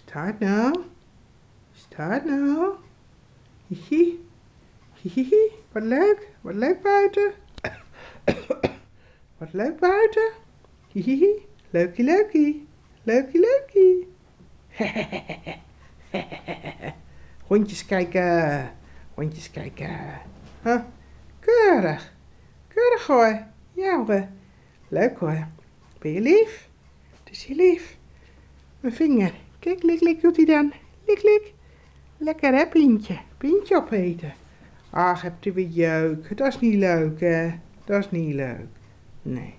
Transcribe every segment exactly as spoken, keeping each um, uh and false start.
Start nou. Start nou. Hihi. Hihihi. Wat leuk. Wat leuk buiten. Wat leuk buiten. Hihihi. Leukie leukie. Leukie leukie. Hondjes kijken. Hondjes kijken. Huh? Keurig. Keurig hoor. Ja hoor. Leuk hoor. Ben je lief? Het is je lief. Mijn vinger. Kijk, lik, lik doet hij dan. Lik, lik. Lekker hè, Pientje. Pientje opeten. Ach, hebt u weer jeuk. Dat is niet leuk hè. Dat is niet leuk. Nee.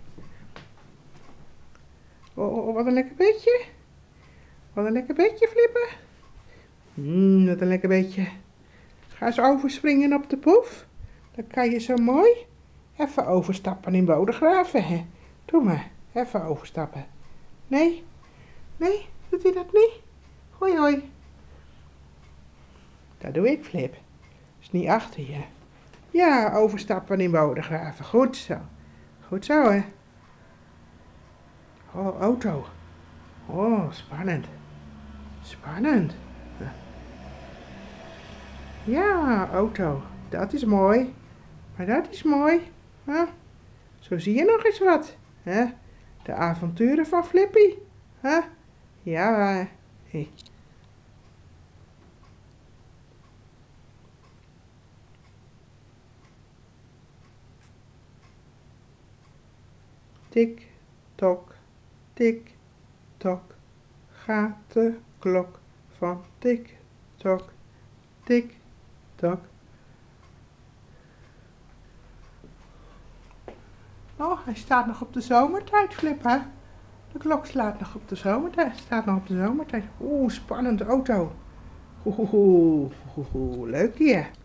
Oh, oh, wat een lekker bedje. Wat een lekker bedje, Flipper. Mmm, wat een lekker bedje. Ga eens overspringen op de poef. Dan kan je zo mooi even overstappen in Bodegraven, hè. Doe maar, even overstappen. Nee? Nee? Doet hij dat niet? Hoi, hoi. Dat doe ik, Flip. Is niet achter je. Ja, overstappen in Bodegraven. Goed zo. Goed zo, hè. Oh, auto. Oh, spannend. Spannend. Ja, auto. Dat is mooi. Maar dat is mooi. Huh? Zo zie je nog eens wat. Hè? De avonturen van Flippy. Huh? Ja, hey. Tik, tok, tik, tok. Gaat de klok van tik, tok, tik, tok. Oh, hij staat nog op de zomertijd, Flip, hè? De klok slaat nog op de zomertijd. Staat nog op de zomertijd. Oeh, spannende auto. Oeh, oeh, oeh, oeh, leuk hier.